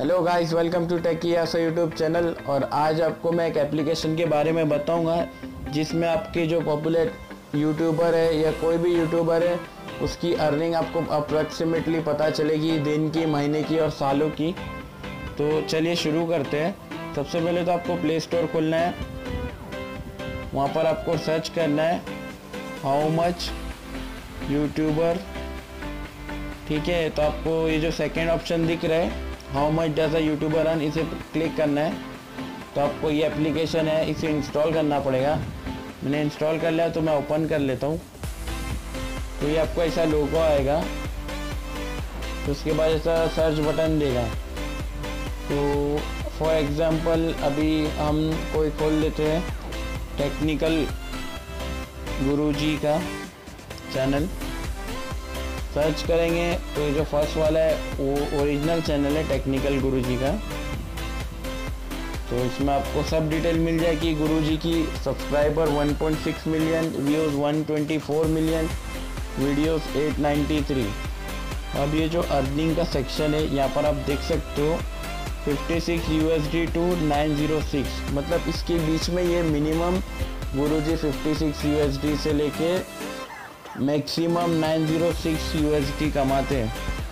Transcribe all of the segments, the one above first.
Hello guys, welcome to टेकियासो YouTube channel. और आज आपको मैं एक एप्लीकेशन के बारे में बताऊंगा जिसमें आपके जो पॉपुलर यूट्यूबर है या कोई भी यूट्यूबर है उसकी अर्निंग आपको अप्रॉक्सीमेटली पता चलेगी, दिन की, महीने की और सालों की। तो चलिए शुरू करते हैं। सबसे पहले तो आपको प्ले स्टोर खोलना है, वहाँ पर आपको सर्च करना है हाउ मच यूट्यूबर। ठीक है, तो आपको ये जो सेकेंड ऑप्शन दिख रहा है how much does a youtuber earn, इसे क्लिक करना है। तो आपको ये एप्लीकेशन है, इसे इंस्टॉल करना पड़ेगा। मैंने इंस्टॉल कर लिया तो मैं ओपन कर लेता हूँ। तो ये आपको ऐसा लोगो आएगा, तो उसके बाद ऐसा सर्च बटन देगा। तो फॉर एग्जांपल अभी हम कोई खोल लेते हैं टेक्निकल गुरुजी का चैनल। सर्च करेंगे तो ये जो फर्स्ट वाला है वो ओरिजिनल चैनल है टेक्निकल गुरुजी का। तो इसमें आपको सब डिटेल मिल जाएगी। गुरुजी की subscriber 1.6 million, views 124 million, videos 893। अब ये जो अर्निंग का सेक्शन है यहाँ पर आप देख सकते हो 56 USD टू 906, मतलब इसके बीच में ये मिनिमम गुरुजी 56 USD से लेके मैक्सिमम 906 USD कमाते हैं।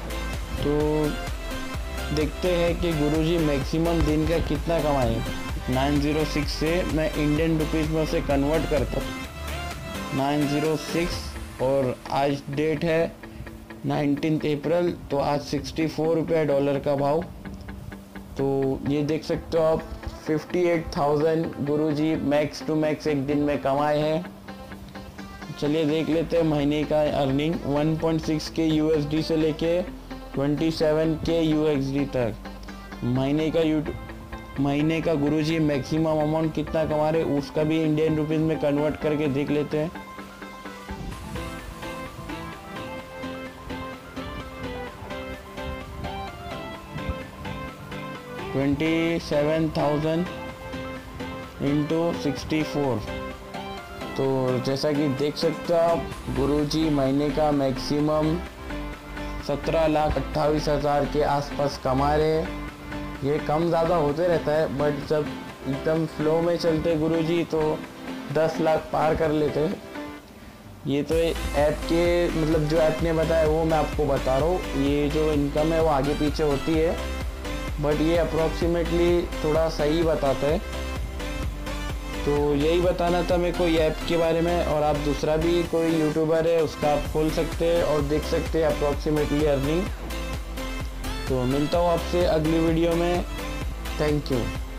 तो देखते हैं कि गुरुजी मैक्सिमम दिन का कितना कमाए। 906 से मैं इंडियन रुपीज़ में उसे कन्वर्ट करता हूँ 906, और आज डेट है 19 अप्रैल, तो आज 64 रुपये डॉलर का भाव। तो ये देख सकते हो आप 58,000 गुरुजी मैक्स टू मैक्स एक दिन में कमाए हैं। चलिए देख लेते हैं महीने का अर्निंग। 1.6 के USD से लेके 27 के USD तक महीने का गुरुजी मैक्सिमम अमाउंट कितना कमा रहे उसका भी इंडियन रुपीज़ में कन्वर्ट करके देख लेते हैं। $27,000 इंटू 64। तो जैसा कि देख सकते हो आप, गुरुजी महीने का मैक्सिमम 17,28,000 के आसपास कमा रहे हैं। ये कम ज़्यादा होते रहता है, बट जब एकदम फ्लो में चलते गुरुजी तो 10 लाख पार कर लेते हैं। ये तो ऐप के मतलब जो ऐप ने बताया वो मैं आपको बता रहा हूँ। ये जो इनकम है वो आगे पीछे होती है, बट ये अप्रॉक्सीमेटली थोड़ा सही बताता है। तो यही बताना था मेरे को ये ऐप के बारे में। और आप दूसरा भी कोई यूट्यूबर है उसका आप खोल सकते हैं और देख सकते हैं अप्रॉक्सीमेटली अर्निंग। तो मिलता हूँ आपसे अगली वीडियो में। Thank you.